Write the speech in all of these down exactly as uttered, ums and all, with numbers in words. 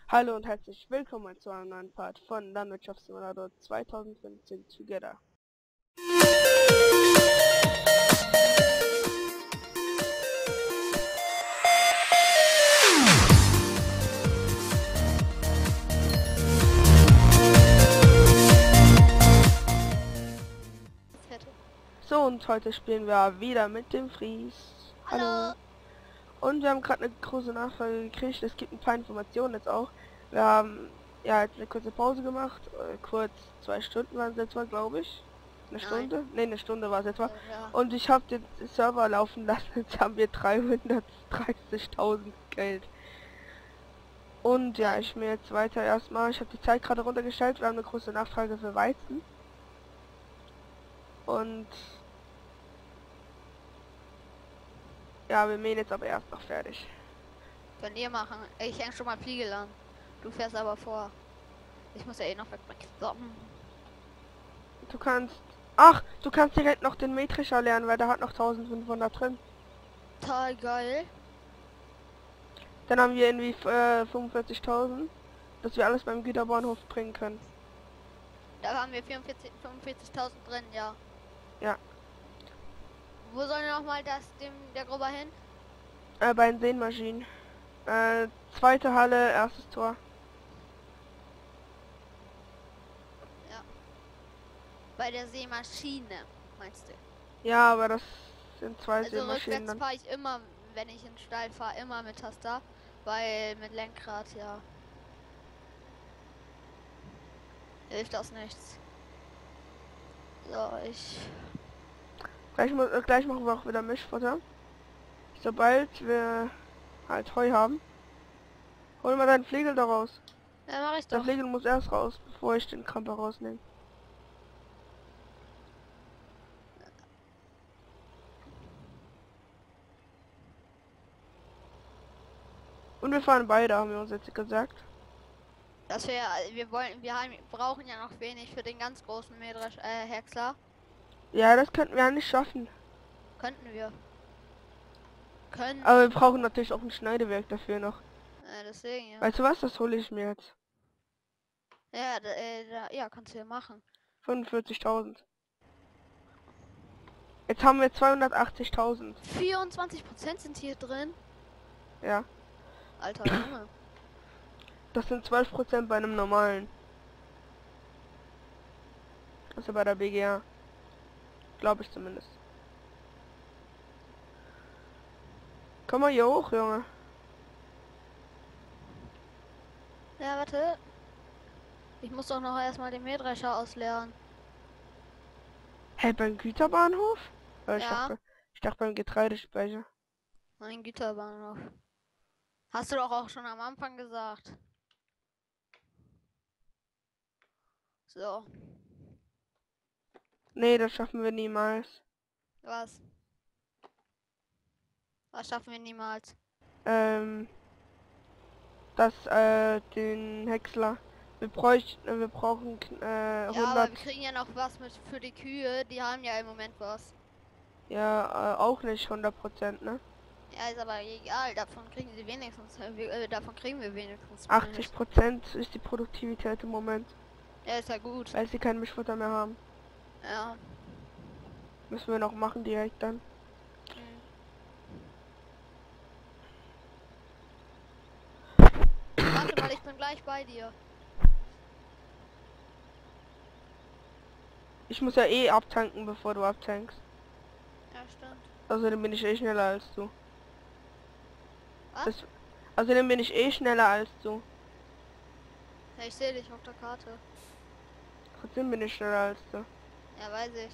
Hallo und herzlich willkommen zu einem neuen Part von Landwirtschaftssimulator zweitausendfünfzehn Together. So, und heute spielen wir wieder mit dem Fries. Hallo. Hallo. Und wir haben gerade eine große Nachfrage gekriegt. Es gibt ein paar Informationen jetzt auch. Wir haben ja jetzt eine kurze Pause gemacht. Äh, kurz zwei Stunden waren es jetzt mal, glaube ich. Eine Nein. Stunde? Ne, eine Stunde war es jetzt mal. Äh, ja. Und ich habe den Server laufen lassen. Jetzt haben wir dreihundertdreißigtausend Geld. Und ja, ich mir jetzt weiter erstmal. Ich habe die Zeit gerade runtergestellt. Wir haben eine große Nachfrage für Weizen. Und ja, wir mähen jetzt aber erst noch fertig. Könnt ihr machen. Ich häng schon mal Fliegel an. Du fährst aber vor. Ich muss ja eh noch weg. Du kannst... Ach, du kannst direkt noch den Mähdrescher lernen, weil der hat noch eintausendfünfhundert drin. Total geil. Dann haben wir irgendwie äh, fünfundvierzigtausend, dass wir alles beim Güterbahnhof bringen können. Da haben wir vierundvierzig, fünfundvierzigtausend drin, ja. Ja. Wo soll noch mal das dem der Gruber hin? Äh, bei den Säenmaschinen. Äh, zweite Halle, erstes Tor. Ja. Bei der Seemaschine, meinst du? Ja, aber das sind zwei Also Säenmaschinen rückwärts dann. fahre ich immer, wenn ich in den Stall fahre, immer mit Taster. Weil mit Lenkrad, ja. Hilft das nichts. So, ich... Gleich, mu äh, gleich machen wir auch wieder Mischfutter. Sobald wir halt Heu haben. Hol mal deinen Flegel da raus. Ja, mach ich Der doch. Flegel muss erst raus, bevor ich den Kramper rausnehme. Und wir fahren beide, haben wir uns jetzt gesagt. Dass wir, wir wollen, wir haben, brauchen ja noch wenig für den ganz großen Mähdresch, äh, Häcksler. Ja, das könnten wir ja nicht schaffen. Könnten wir. Können. Aber wir brauchen natürlich auch ein Schneidewerk dafür noch. Äh, deswegen, ja. Weißt du was, das hole ich mir jetzt. Ja, da, äh, da, ja, kannst du ja machen. fünfundvierzigtausend. Jetzt haben wir zweihundertachtzigtausend. vierundzwanzig Prozent sind hier drin. Ja, Alter Junge. das sind zwölf Prozent bei einem normalen. Also bei der B G A. Glaube ich zumindest. Komm mal hier hoch, Junge. Ja, warte. Ich muss doch noch erstmal den Mähdrescher ausleeren. Hey, beim Güterbahnhof? Äh, ich, Ja. dachte, ich dachte beim Getreidespeicher. Mein Güterbahnhof. Hast du doch auch schon am Anfang gesagt. So. Nee, das schaffen wir niemals. Was? Was schaffen wir niemals? Ähm, das, äh, den Häcksler. Wir bräuchten, äh, wir brauchen, äh, Ja, hundert. aber wir kriegen ja noch was mit für die Kühe. Die haben ja im Moment was. Ja, äh, auch nicht hundert Prozent, ne? Ja, ist aber egal. Davon kriegen sie wenigstens. Äh, wir, äh, davon kriegen wir wenigstens. achtzig Prozent ist die Produktivität im Moment, Ja, ist ja gut. weil sie kein Mischfutter mehr haben. Ja. Müssen wir noch machen direkt dann. Hm. Warte mal, ich bin gleich bei dir. Ich muss ja eh abtanken, bevor du abtankst. Ja, stimmt. Außerdem bin ich eh schneller als du. Was? Das, außerdem bin ich eh schneller als du. Ja, ich sehe dich auf der Karte. Trotzdem bin ich schneller als du. Ja, weiß ich.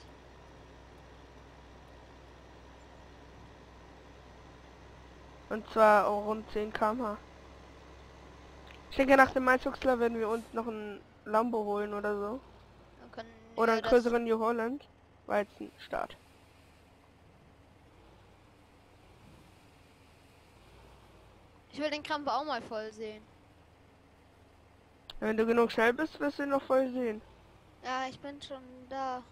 Und zwar auch rund zehn Kilometer pro Stunde. Ich denke, nach dem Mainz-Huxler werden wir uns noch ein Lambo holen oder so. Dann können Oder wir einen das- größeren New Holland. Weizenstart. Ich will den Krampe auch mal voll sehen. Wenn du genug schnell bist, wirst du ihn noch voll sehen. Ja, ich bin schon da.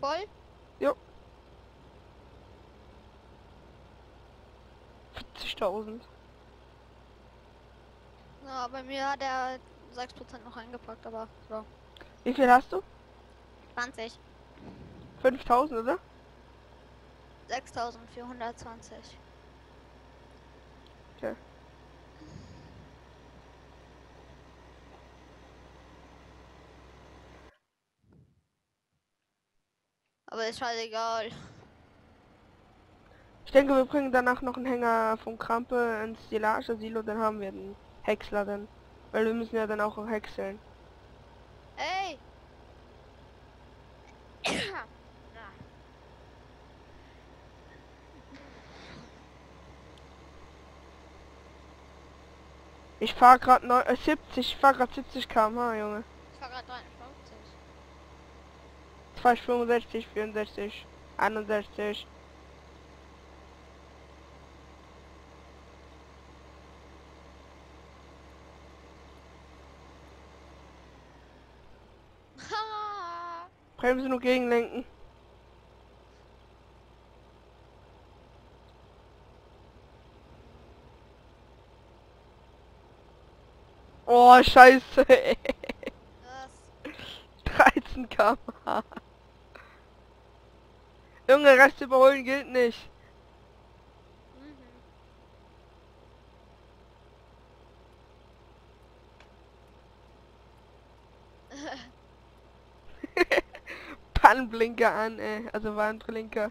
voll? Jo. vierzigtausend. Ja, bei mir hat er sechs Prozent noch eingepackt, aber so. Wie viel hast du? zwanzig. fünftausend, oder? sechstausendvierhundertzwanzig. Okay. Aber ist halt egal. Ich denke, wir bringen danach noch einen Hänger vom Krampe ins Silage-Silo, dann haben wir einen Häcksler dann. Weil wir müssen ja dann auch häckseln. Ey! Ich fahr grad neu, äh, siebzig, ich fahr grad siebzig Kilometer pro Stunde, Junge. Ich fahr grad dreiundfünfzig. Jetzt fahr ich fünfundsechzig, vierundsechzig, einundsechzig. Bremse nur gegenlenken. Oh, scheiße. Das. dreizehn Kilometer pro Stunde. Junge, Rest überholen gilt nicht. Mhm. Pannenblinker an, ey. Also Warnblinker.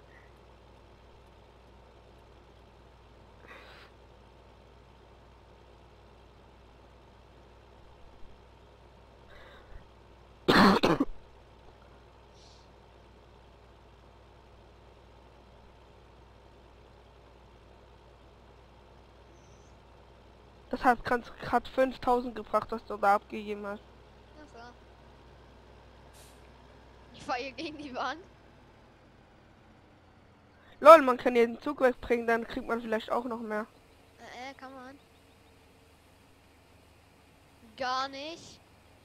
Das hat gerade fünftausend gebracht, was du da abgegeben hast. Achso. Ich fahr hier gegen die Wand. Lol, man kann jeden Zug wegbringen, dann kriegt man vielleicht auch noch mehr. Äh, äh, kann man. Gar nicht.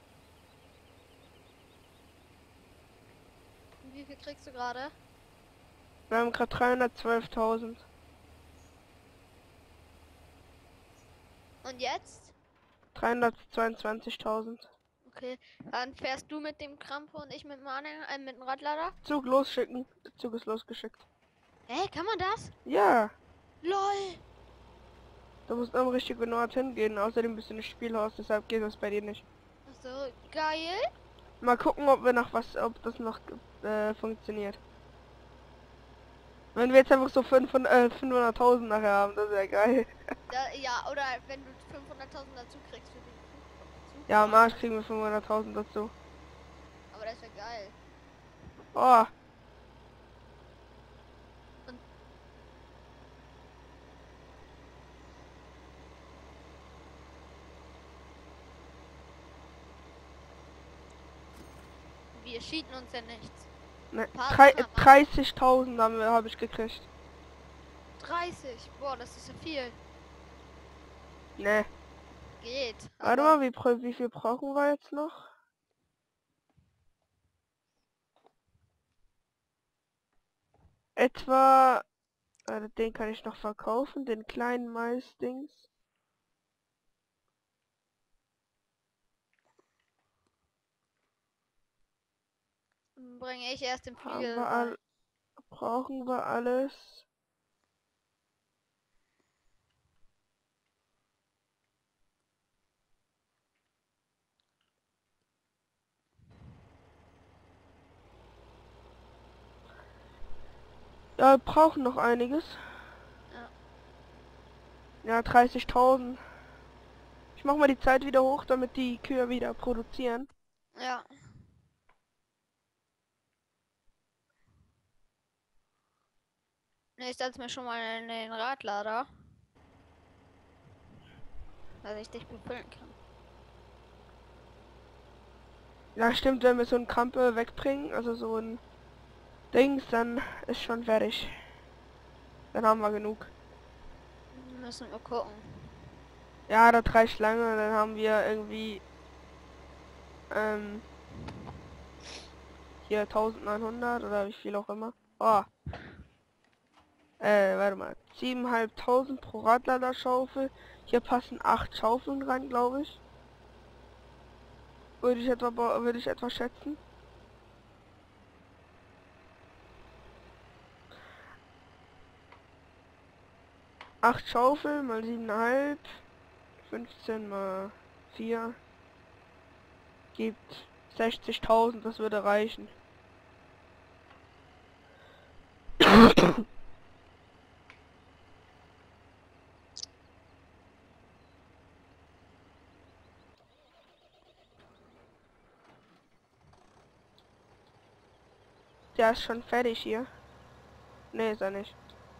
Wie viel kriegst du gerade? Wir haben gerade dreihundertzwölftausend. Und jetzt? dreihundertzweiundzwanzigtausend. Okay, dann fährst du mit dem Krampe und ich mit dem Anhänger, äh, mit dem Radlader. Zug losschicken. Der Zug ist losgeschickt. Hä, kann man das? Ja, LOL! du musst am richtigen Ort hingehen. Außerdem bist du nicht Spielhaus, deshalb geht das bei dir nicht. Achso, geil. Mal gucken, ob wir noch was, ob das noch äh, funktioniert. Wenn wir jetzt einfach so fünfhundert, äh, fünfhunderttausend nachher haben, das wäre geil. Da, ja, oder wenn du fünfhunderttausend dazu kriegst für den Zug. Ja, am Arsch kriegen wir fünfhunderttausend dazu. Aber das wäre geil. Oh. Und wir schieden uns ja nichts. Ne, Partner machen. dreißigtausend haben wir, habe ich gekriegt. dreißig. Boah, das ist ja viel. Ne. Geht. Warte aber- mal, wie, bra- wie viel brauchen wir jetzt noch? Etwa, äh, den kann ich noch verkaufen, den kleinen Mais-Dings. Bringe ich erst den Haben Flügel. wir rein. all, brauchen wir alles? Ja, wir brauchen noch einiges. Ja. Ja, dreißigtausend. Ich mach mal die Zeit wieder hoch, damit die Kühe wieder produzieren. Ja. Ne, ich setze mir schon mal in den Radlader. Dass ich dich befüllen kann. Ja, stimmt, wenn wir so ein Krampe wegbringen, also so ein Dings, dann ist schon fertig. Dann haben wir genug. Müssen wir gucken. Ja, da reicht lange, dann haben wir irgendwie ähm, Hier eintausendneunhundert oder wie viel auch immer. Oh. Äh, warte mal. siebentausendfünfhundert pro Radladerschaufel. Hier passen acht Schaufeln rein, glaube ich. Würde ich etwa ba- würde ich etwa schätzen. acht Schaufeln mal sieben Komma fünf. fünfzehn mal vier. Gibt sechzigtausend, das würde reichen. Der ist schon fertig hier. Ne, ist er nicht.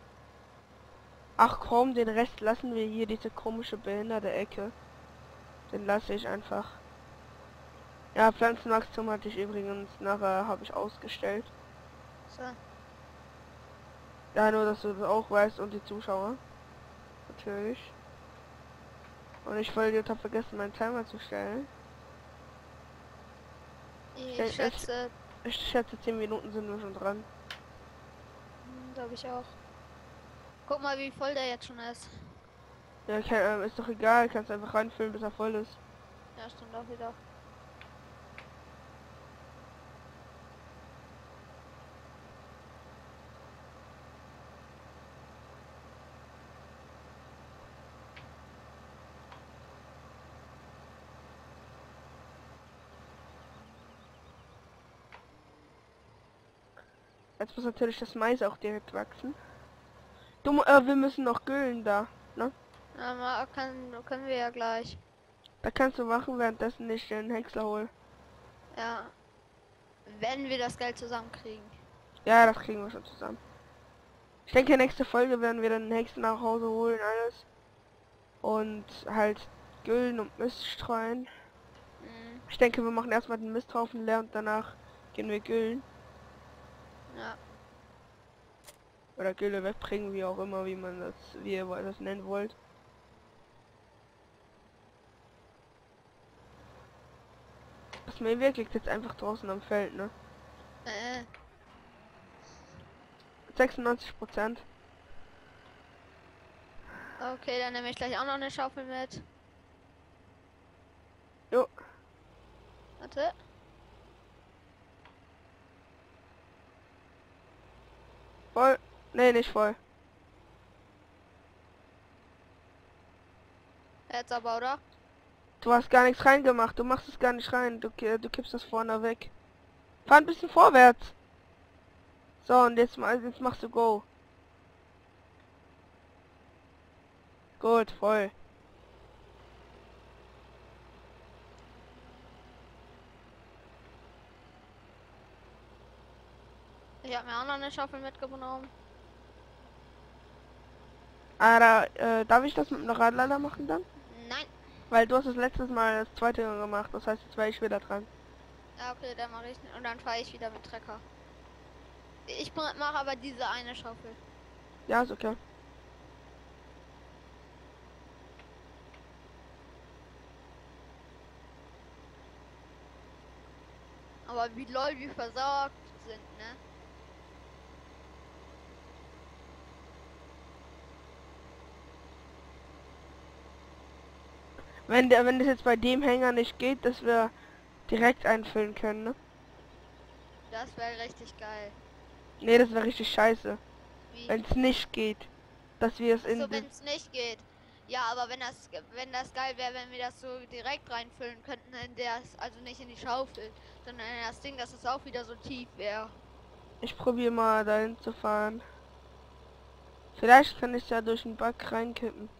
Ach komm, den Rest lassen wir hier, diese komische behinderte Ecke. Den lasse ich einfach. Ja, Pflanzenwachstum hatte ich übrigens nachher habe ich ausgestellt. So. Ja, nur dass du das auch weißt und die Zuschauer. Natürlich. Und ich wollte habe vergessen, meinen Timer zu stellen. Ich denk- schätze, Ich schätze zehn Minuten sind wir schon dran. glaube ich auch. Guck mal, wie voll der jetzt schon ist. Ja, kann, ähm, ist doch egal, kannst einfach reinfüllen, bis er voll ist. Ja, stimmt auch wieder. Jetzt muss natürlich das Mais auch direkt wachsen. Du, mu- äh, wir müssen noch güllen da, ne? Ja, mal kann, können wir ja gleich. Da kannst du machen, währenddessen ich den Häcksler hol. Ja. Wenn wir das Geld zusammenkriegen. Ja, das kriegen wir schon zusammen. Ich denke, nächste Folge werden wir dann den Häcksler nach Hause holen, alles. Und halt güllen und Mist streuen. Mhm. Ich denke, wir machen erstmal den Misthaufen leer und danach gehen wir güllen. Ja. Oder Gülle wegbringen, wie auch immer, wie man das, wie ihr das nennen wollt. Das Mähwerk liegt jetzt einfach draußen am Feld, ne? Äh. sechsundneunzig Prozent. Okay, dann nehme ich gleich auch noch eine Schaufel mit. Jo. Warte. Voll. Nee, nicht voll. Jetzt aber, oder? Du hast gar nichts reingemacht. Du machst es gar nicht rein. Du, ki- du kippst das vorne weg. Fahr ein bisschen vorwärts. So, und jetzt, mal- jetzt machst du Go. Gut, voll. Ich habe mir auch noch eine Schaufel mitgenommen. Ah, da, äh, darf ich das mit einem Radlader machen dann? Nein. Weil du hast das letztes Mal das zweite gemacht. Das heißt, jetzt wäre ich wieder dran. Ja, okay, dann mache ich und dann fahre ich wieder mit Trecker. Ich mache aber diese eine Schaufel. Ja, ist okay. Aber wie lol wir versorgt sind, ne? Wenn der, wenn das jetzt bei dem Hänger nicht geht, dass wir direkt einfüllen können, ne? Das wäre richtig geil. Nee, das wäre richtig scheiße. Wie? Wenn es nicht geht, dass wir es in... So, wenn es nicht geht. Ja, aber wenn das wenn das geil wäre, wenn wir das so direkt reinfüllen könnten, in das, also nicht in die Schaufel, sondern in das Ding, dass es auch wieder so tief wäre. Ich probiere mal dahin zu fahren. Vielleicht kann ich ja durch den Bug reinkippen.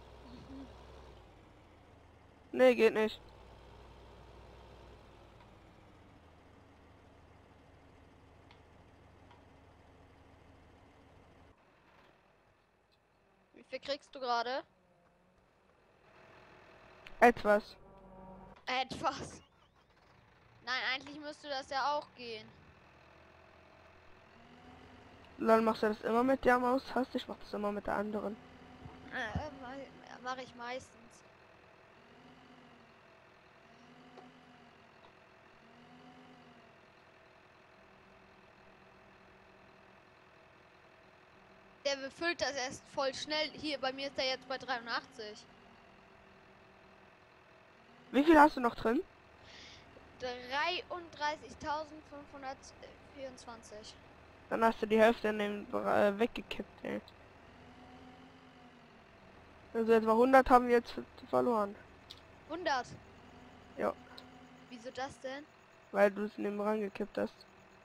Nee, geht nicht. Wie viel kriegst du gerade? Etwas. Etwas. Nein, eigentlich müsste das ja auch gehen. Dann machst du das immer mit der Maustaste, ich mach das immer mit der anderen. Äh, mache ich meistens. Der befüllt das erst voll schnell. Hier, bei mir ist er jetzt bei dreiundachtzig. Wie viel hast du noch drin? dreiunddreißigtausendfünfhundertvierundzwanzig. Dann hast du die Hälfte in den äh, weggekippt, ey. Also etwa hundert haben wir jetzt verloren. hundert? Ja. Wieso das denn? Weil du es in den Rang gekippt hast.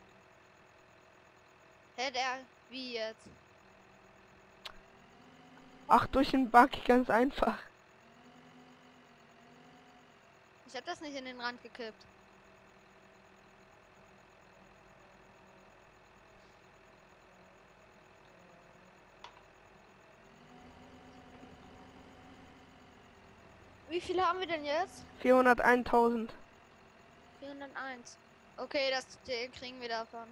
Hä, der... Wie jetzt? Ach, durch den Bug, ganz einfach. Ich hab das nicht in den Rand gekippt. Wie viele haben wir denn jetzt? vierhunderteintausend. vierhunderteins. Okay, das den kriegen wir davon.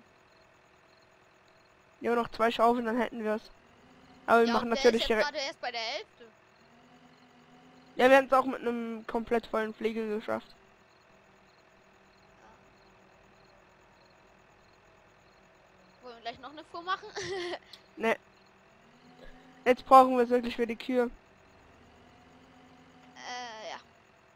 Ja, noch zwei Schaufeln, dann hätten wir es. Aber wir Ja, machen und der natürlich ist jetzt direkt. gerade erst bei der Hälfte. Ja, wir haben es auch mit einem komplett vollen Fliegel geschafft. Wollen wir gleich noch eine Fuhr machen? Ne. Jetzt brauchen wir es wirklich für die Kühe. äh, ja.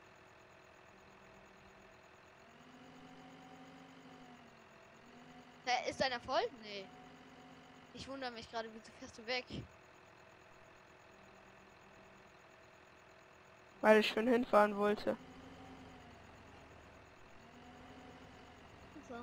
Da ist einer voll? Nee. Ich wundere mich gerade, wieso fährst du weg? Weil ich schon hinfahren wollte. So.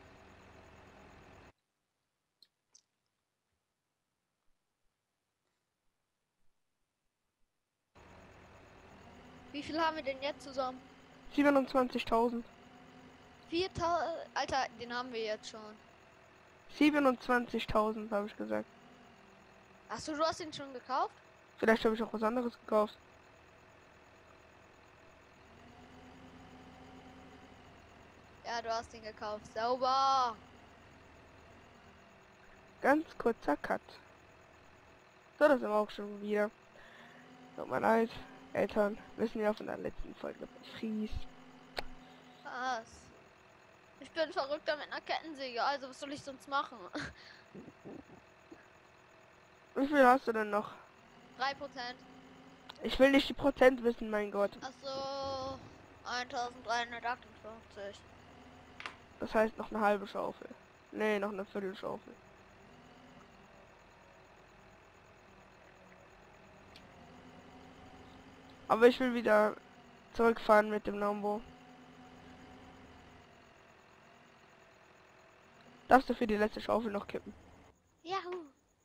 Wie viel haben wir denn jetzt zusammen? siebenundzwanzigtausend. viertausend. Alter, den haben wir jetzt schon. siebenundzwanzigtausend habe ich gesagt. Achso, du hast ihn schon gekauft? Vielleicht habe ich auch was anderes gekauft. Ja, du hast ihn gekauft. Sauber. Ganz kurzer Cut. So, das sind wir auch schon wieder. Tut mir leid. Eltern wissen ja von der letzten Folge, dass ich fries. Was? Ich bin verrückter mit einer Kettensäge, also was soll ich sonst machen? Wie viel hast du denn noch? drei Prozent. Ich will nicht die Prozent wissen, mein Gott. Achso, eintausenddreihundertachtundfünfzig. Das heißt noch eine halbe Schaufel. Nee, noch eine Viertelschaufel. Aber ich will wieder zurückfahren mit dem Lambo. Darfst du für die letzte Schaufel noch kippen? Yahoo.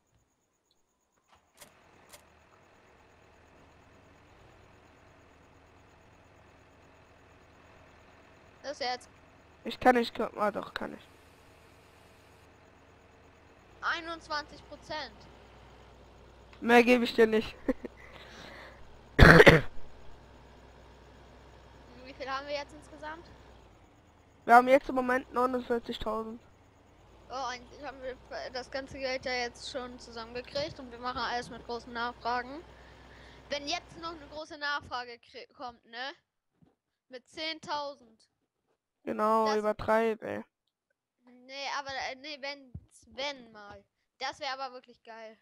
Das jetzt Ich kann nicht kippen. Ah, doch, kann ich. einundzwanzig Prozent. Mehr gebe ich dir nicht. Wie viel haben wir jetzt insgesamt? Wir haben jetzt im Moment neunundvierzigtausend. Oh, eigentlich haben wir das ganze Geld ja jetzt schon zusammengekriegt und wir machen alles mit großen Nachfragen. Wenn jetzt noch eine große Nachfrage kommt, ne? Mit zehntausend. Genau, Das- übertreib, ey. Nee, aber äh, nee, wenn, wenn mal. Das wäre aber wirklich geil.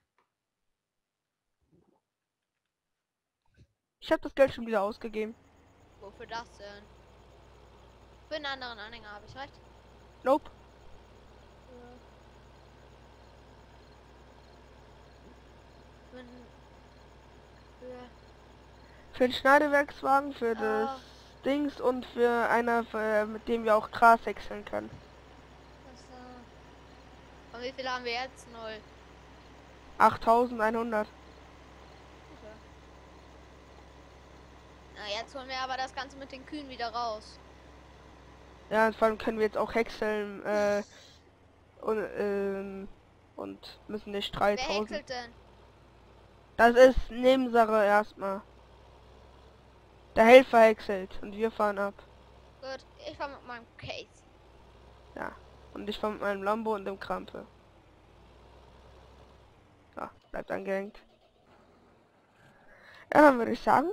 Ich habe das Geld schon wieder ausgegeben. Wofür das denn? Für einen anderen Anhänger habe ich recht. Nope. Für, für Für den Schneidewerkswagen, für Ah. das Dings und für einer, für, mit dem wir auch Gras häckseln können. was, äh, und wie viel haben wir jetzt? Null. achttausendeinhundert. Okay. Na, jetzt holen wir aber das Ganze mit den Kühen wieder raus. Ja, und vor allem können wir jetzt auch häckseln, äh, und, ähm, und müssen nicht Wer dreitausend. häckselt denn? Das ist Nebensache erstmal. Der Helfer häckselt und wir fahren ab. Gut, ich fahr mit meinem Case. Ja. Und ich fahre mit meinem Lambo und dem Krampe. Ja, bleibt angehängt. Ja, dann würde ich sagen,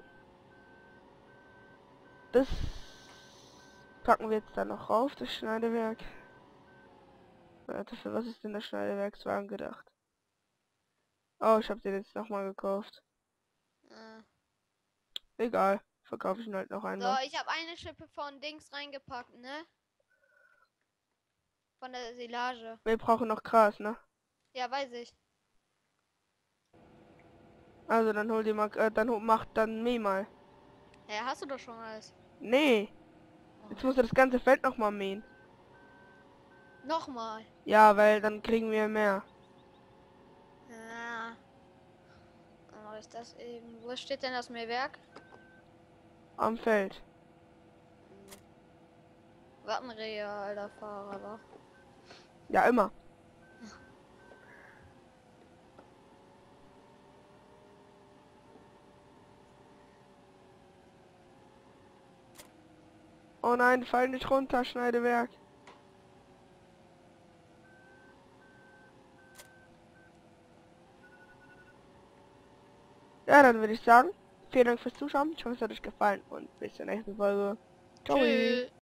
das packen wir jetzt dann noch rauf, das Schneidewerk. Warte, für was ist denn der Schneidewerkswagen gedacht? Oh, ich habe den jetzt nochmal gekauft. Äh. Egal, verkaufe ich ihn halt noch So, einmal. ich habe eine Schippe von Dings reingepackt, ne? Von der Silage. Wir brauchen noch Gras, ne? Ja, weiß ich. Also dann hol die mal, äh, dann hol- mach dann mäh mal. Ja, hast du doch schon alles. Nee, jetzt muss er das ganze Feld nochmal mähen. Nochmal. Ja, weil dann kriegen wir mehr. Ja. Dann mach ich das eben. Wo steht denn das Mähwerk? Am Feld. Wattenrehe, alter Fahrer. Ja, immer. Oh nein, fall nicht runter, Schneidewerk. Ja, dann würde ich sagen, vielen Dank fürs Zuschauen. Ich hoffe, es hat euch gefallen und bis zur nächsten Folge. Ciao. Tschüss.